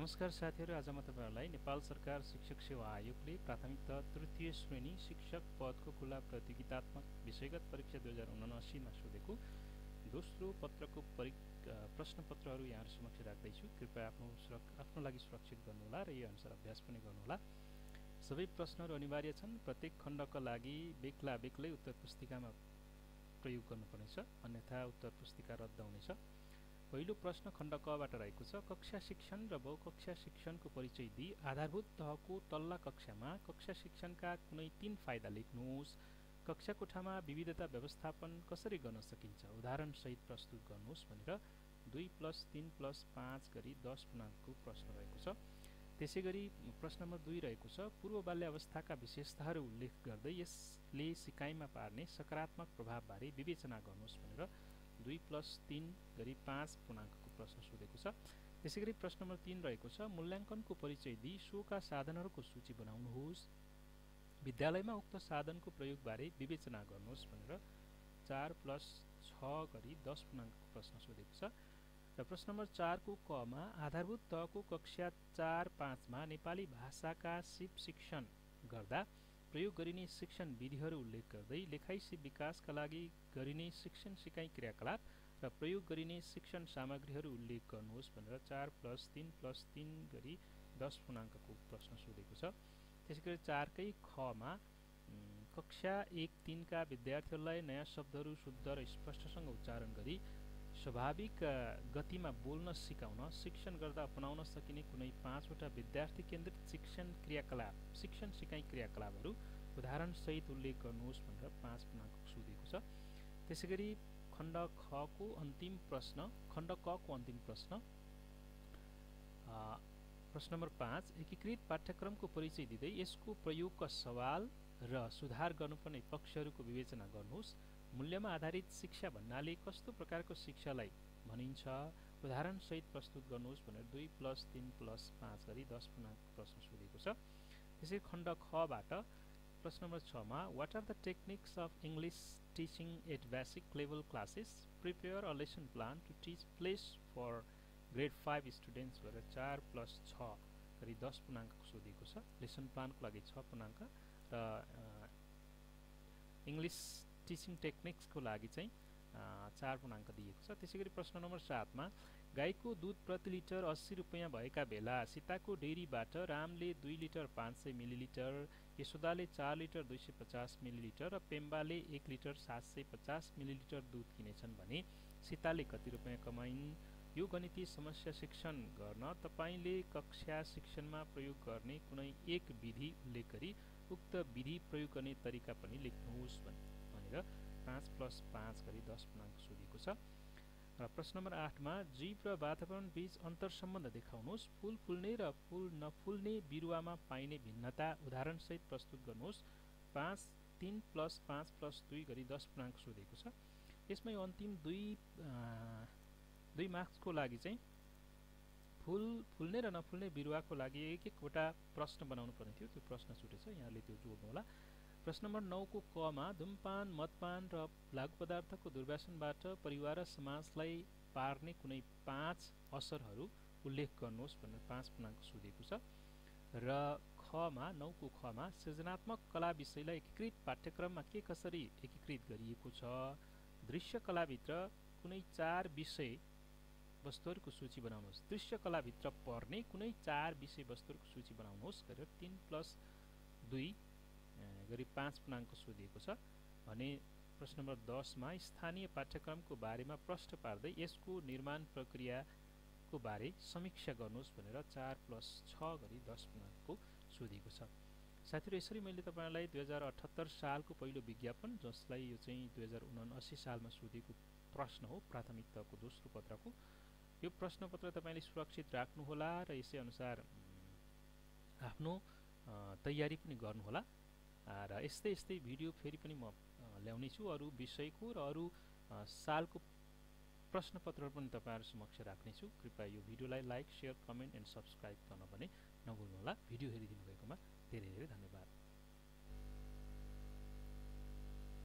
नमस्कार साथीहरु, आज म तपाईहरुलाई नेपाल सरकार शिक्षक सेवा आयोगले प्राथमिक तह तृतीय श्रेणी शिक्षक पदको खुला प्रतियोगितात्मक विषयगत परीक्षा 2079 मा सोधेको दोस्रो पत्रको प्रश्नपत्रहरु यहाँ समक्ष राख्दैछु। कृपया आफ्नो लागि सुरक्षित गर्नुहोला र यो अनुसार अभ्यास पनि गर्नुहोला। सबै प्रश्नहरु अनिवार्य छन्। प्रत्येक खण्डका लागि बेग्लै उत्तर पुस्तिकामा प्रयोग गर्नुपर्नेछ, अन्यथा उत्तर पुस्तिका रद्द हुनेछ। पहिलो प्रश्न खण्ड क बाट रहेको छ। कक्षा शिक्षण र बहुकक्षा शिक्षणको परिचय दिई आधारभूत तहको तल्ला कक्षामा कक्षा शिक्षणका कुनै 3 फाइदा लेख्नुहोस्। कक्षा कोठामा विविधता व्यवस्थापन कसरी गर्न सकिन्छ उदाहरण सहित प्रस्तुत गर्नुहोस् भनेर 2+3+5 गरी 10 पूर्णाङ्कको प्रश्न रहेको छ। त्यसैगरी प्रश्न नम्बर 2 रहेको छ। पूर्व बाल्यावस्थाका विशेषताहरू उल्लेख गर्दै यसले सिकाइमा पार्ने सकारात्मक प्रभावबारे विवेचना गर्नुहोस् भनेर 2+3 गरी 5 पूर्णाङ्कको प्रश्न सोधेको छ। त्यसैगरी प्रश्न नम्बर 3 रहेको छ। मूल्याङ्कनको परिचय दिई सोका साधनहरूको सूची बनाउनुहोस्। विद्यालयमा उक्त साधनको प्रयोगबारे विवेचना गर्नुहोस् भनेर 4+6 गरी 10 पूर्णाङ्कको प्रश्न सोधेको छ। र प्रश्न नम्बर 4 को क मा आधारभूत तहको कक्षा 4-5 मा नेपाली भाषाका सिप शिक्षण गर्दा प्रयोग गरिने शिक्षण विधिहरू उल्लेख गर्दै लेखाइ सिप विकासका लागि गरिने शिक्षण सिकाइ क्रियाकलाप र प्रयोग गरिने शिक्षण सामग्रीहरू उल्लेख गर्नुहोस् भनेर 4+3+3 गरी 10 पूर्णाङ्कको प्रश्न सोधेको छ। त्यसैगरी 4 कै ख मा कक्षा 1-3 का विद्यार्थीहरूलाई नयाँ शब्दहरू शुद्ध र स्पष्टसँग उच्चारण गरी स्वाभाविक गतिमा बोल्न सिकाउन शिक्षण गर्दा अपनाउन सकिने कुनै 5 वटा विद्यार्थी केन्द्रित शिक्षण सिकाइ क्रियाकलापहरू उदाहरण सहित उल्लेख गर्नुहोस् भनेर 5 पूर्णाङ्क सोधेको छ। त्यसैगरी खण्ड क को अन्तिम प्रश्न प्रश्न नम्बर 5 एकीकृत पाठ्यक्रमको परिचय दिँदै यसको प्रयोगका सवाल र सुधार गर्नुपर्ने पक्षहरूको विवेचना गर्नुहोस्। मूल्यमा आधारित शिक्षा भन्नाले कस्तो प्रकारको शिक्षालाई भनिन्छ उदाहरण सहित प्रस्तुत गर्नुहोस् भनेर 2+3+5 गरी 10 पूर्णाङ्कको प्रश्न सोधेको छ। त्यसै खण्ड ख बाट प्रश्न नम्बर 6 मा what are the techniques of English teaching at basic level classes prepare a lesson plan to teach place for grade 5 students भनेर 4+6 गरी 10 पूर्णाङ्कको सोधेको छ। लेसन प्लानको लागि 6 पूर्णाङ्क र इंग्लिश टीचिङ टेक्निक्सको लागि चाहिँ 4 पूर्णाङ्क दिएको छ। त्यसैगरी प्रश्न नम्बर 7 मा गाईको दूध प्रति लिटर 80 रुपैयाँ भएका बेला सीताको डेरीबाट रामले 2 लिटर 500 मिलिलिटर, यशोदाले 4 लिटर 250 मिलिलिटर र पेम्बाले 1 लिटर 750 मिलिलिटर दूध किनेछन् भने सीताले कति रुपैयाँ कमाइन्? यो गणितीय समस्या शिक्षण गर्न तपाईले कक्षा शिक्षणमा प्रयोग गर्ने कुनै एक विधि उल्लेख गरी उक्त विधि प्रयोग गर्ने तरिका पनि लेख्नुहोस् भनेर 5+5 गरी 10 पूर्णाङ्क सोधेको छ। र प्रश्न नम्बर 8 मा जीव र वातावरण बीच अन्तर सम्बन्ध देखाउनुहोस्। फूल फुल्ने र फूल नफुल्ने बिरुवामा पाइने भिन्नता उदाहरण सहित प्रस्तुत गर्नुहोस्। 3+5+2 गरी 10 पूर्णाङ्क सोधेको छ। यसमै अन्तिम 2 मार्क्सको लागि चाहिँ फूल फुल्ने र नफुल्ने बिरुवाको लागि एक वटा प्रश्न बनाउनु पर्ने थियो, त्यो प्रश्न छुटेछ, यहाँले त्यो जोड्नु होला। प्रश्न नम्बर 9 को क मा धूमपान, मदपान र लागु पदार्थको दुर्व्यसनबाट परिवार र समाजलाई पार्ने कुनै 5 असरहरू उल्लेख गर्नुहोस् भनेर 5 पूर्णाङ्क सोधेको छ। र ख मा 9 को ख मा सृजनात्मक कला विषयलाई एकीकृत पाठ्यक्रममा के कसरी एकीकृत गरिएको छ? दृश्य कलाभित्र कुनै 4 विषय वस्तुहरूको सूची बनाउनुहोस्। दृश्य कलाभित्र पर्ने कुनै 4 विषय वस्तुहरूको सूची बनाउनुहोस् गरेर 3+2 गरी 5 पूर्णाङ्क सोधिएको छ। भने प्रश्न नम्बर 10 मा स्थानीय पाठ्यक्रमको बारेमा प्रश्न पार्दै यसको निर्माण प्रक्रियाको बारे समीक्षा गर्नुहोस् भनेर 4+6 गरी 10 पूर्णाङ्कको सोधिएको छ। साथीहरु, यसरी मैले तपाईलाई 2078 सालको पहिलो विज्ञापन, जसलाई यो चाहिँ 2079 सालमा सोधिएको प्रश्न हो, प्राथमिक तहको दोस्रो पत्रको, यो प्रश्नपत्र तपाईले सुरक्षित राख्नुहोला र यसै अनुसार आफ्नो तयारी पनि गर्नुहोला। र यस्तै भिडियो फेरि पनि म ल्याउने छु अरु विषयको र अरु सालको प्रश्नपत्र पनि तपाईहरु समक्ष राख्ने छु। कृपया यो भिडियोलाई like, share, comment and subscribe गर्न पनि नभुल्नुहोला। भिडियो हेरिदिनु भएकोमा धेरै धेरै धन्यवाद।